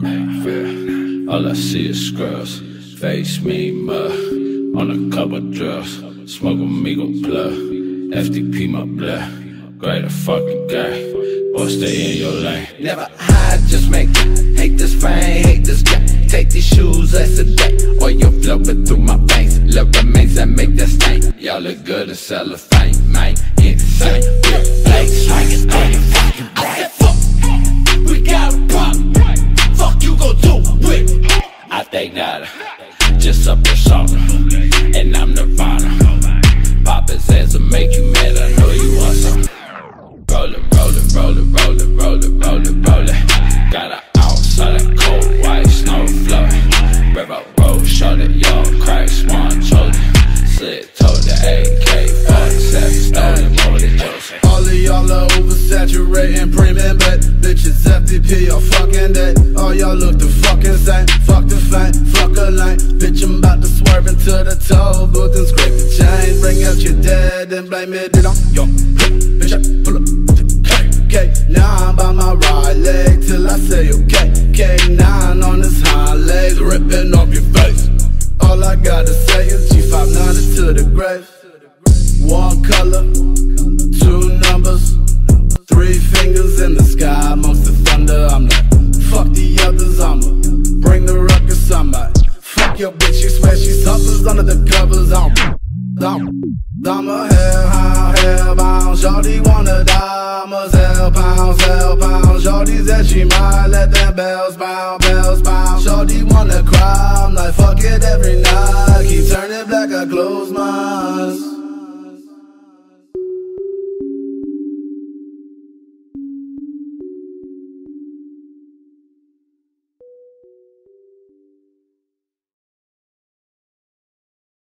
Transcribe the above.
Fair. All I see is scrubs, face me mud, on a couple drugs, smoke amigo plug, FDP my blood, greater fucking guy, boy stay in your lane. Never hide, just make it, hate this fame, hate this guy, take these shoes, let's a day, oil flowing through my veins, love remains that make that stain, y'all look good in cellophane, man, insane, real place, swinging on your fucking brain. We got a problem, fuck you gon' do with. I think nada, just a persona, and I'm Nirvana. Papa says to make you mad, I know you want some. Rollin', rollin', rollin', rollin', rollin', rollin', rollin'. Got a ounce of that cold white snow flowing. River road, short it, y'all crack, swan chosen. Slit told the AK-47, stolen, molded Joseph. All of y'all are oversaturating, premium bet. Bitches FDP all fucking dead. All y'all look the fucking same. Fuck the fame, fuck a lane. Bitch, I'm about to swerve into the toll booth and scrape the chain. Bring out your dead and blame it on your bitch, I pull up K. Now I'm by my right leg till I say okay. K9 on his hind legs, ripping off your face. All I gotta say is G590 to the grave. One color, two numbers, three fingers in the sky amongst the thunder. I'm like, fuck the others, I'ma bring the ruckus, somebody. Fuck your bitch, she swear she suffers under the covers. I'm a hellbound, shorty wanna die. I'm a hellbound, shorty said she might let them bells bound. Shorty wanna cry.